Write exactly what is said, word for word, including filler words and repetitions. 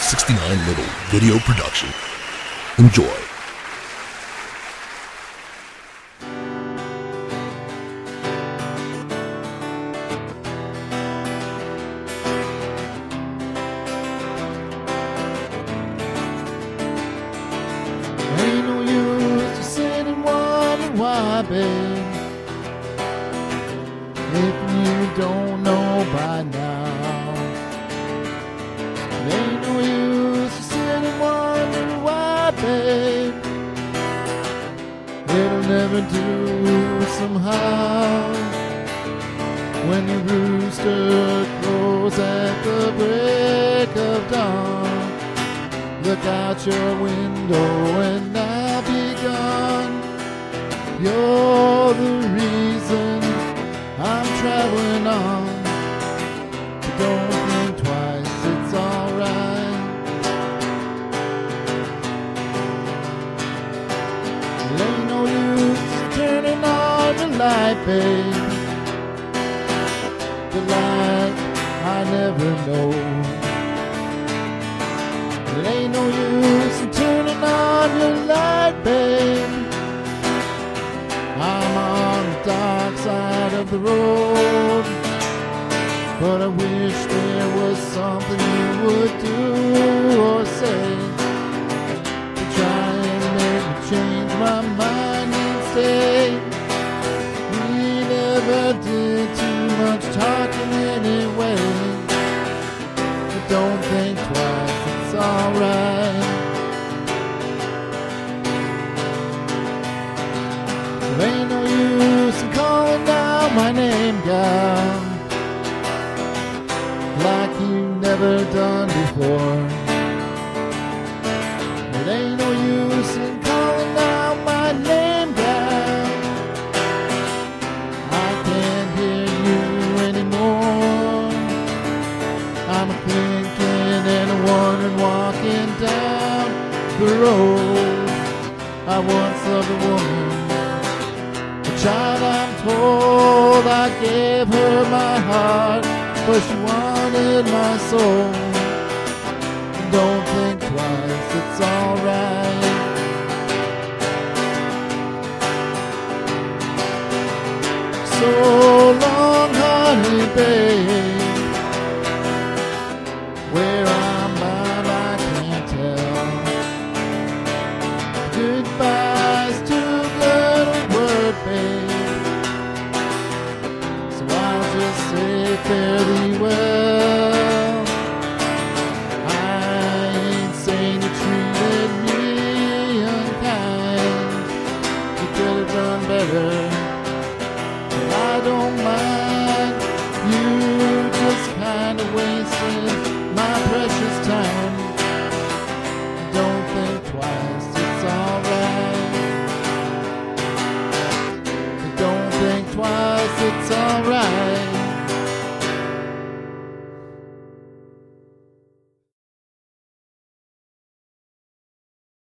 sixty-nine Little video production. Enjoy. Ain't no use to sit and wonder why, babe, if you don't know by now. Ain't no use to sit and wonder why, babe, it'll never do somehow. When the rooster crows at the break of dawn, look out your window and I'll be gone. You're the reason I'm traveling on. But don't think twice, it's alright. There ain't no use turning on the light, babe, the light I never know. It ain't no use in turning on your light, babe. I'm on the dark side of the road, but I wish there was something you would do or say to try and make me change my mind and stay. We never did too much talking anyway, but don't think twice, it's alright. There ain't no use in calling out my name, gal, like you've never done before. It ain't no use in calling out my name, gal, I can't hear you anymore. I'm a thinking and a wondering, walking down the road. I once loved a woman, a child I'm told. I gave her my heart, but she wanted my soul. Don't think twice, it's alright. So long, honey, babe, where I'm bound I can't tell. Goodbye's too good a word, babe, so I'll just say fare thee well. I ain't saying you treated me unkind, you could have done better, but I don't mind. You just kinda wasted my precious time. Don't think twice, it's alright. Don't think twice, it's alright.